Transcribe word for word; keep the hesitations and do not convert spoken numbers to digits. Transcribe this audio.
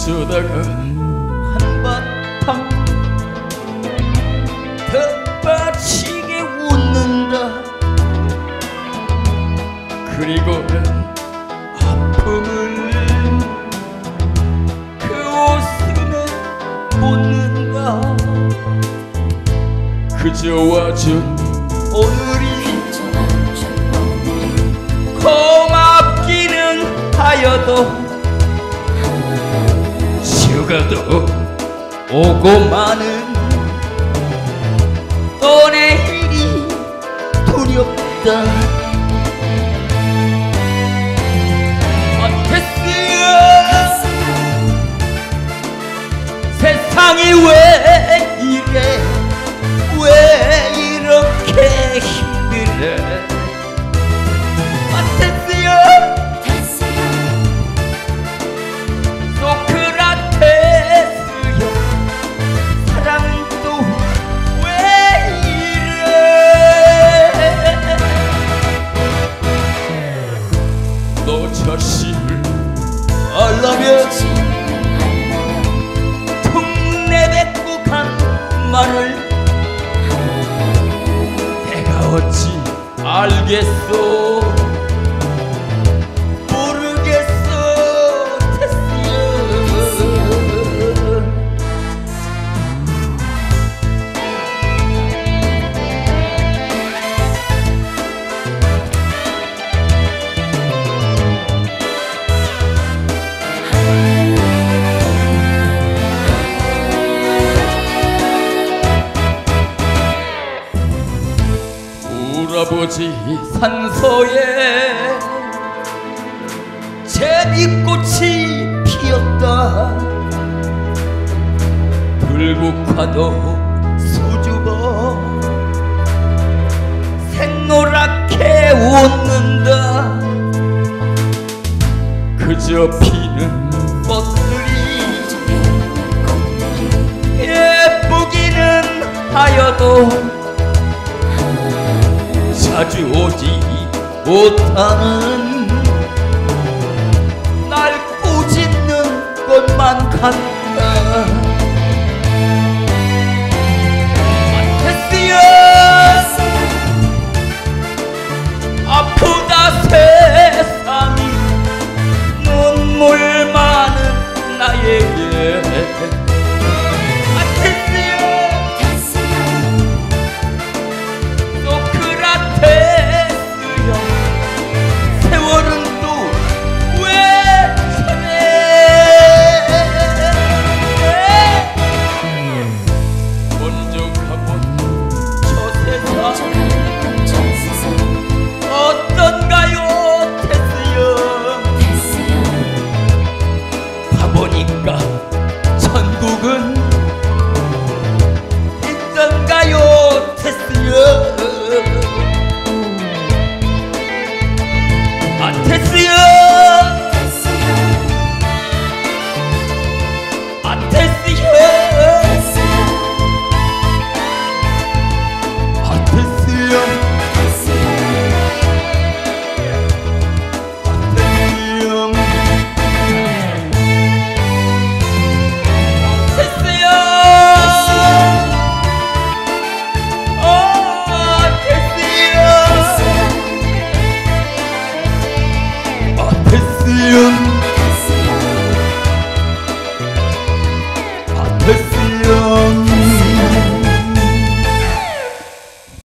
어쩌다가 한바탕 덧받치게 웃는다. 그리고는 아픔을 그 웃음에 묻는다. 그저 와준 오늘이 고맙기는 하여도 죽어도 오고 마는 또 내일이 두렵다. 어땠어요? 세상이 왜 이래, 왜 이렇게 힘들어? 너 자신을 알라면 툭 내뱉고 간 말을 내가 어찌 알겠소? 모르겠어 테스야. 아버지 산소에 제비꽃이 피었다. 불국화도 수줍어 샛노랗게 웃는다. 그저 피는 꽃들이 예쁘기는 하여도 자주 오지 못하는 날 꾸짖는 것만 같다. 테스야, 아프다 세상이 눈물 많은 나에게. 보니까 천국은 있던가요 테스야. 아 테스야, 아 테스야, 아 테스야. 테스야.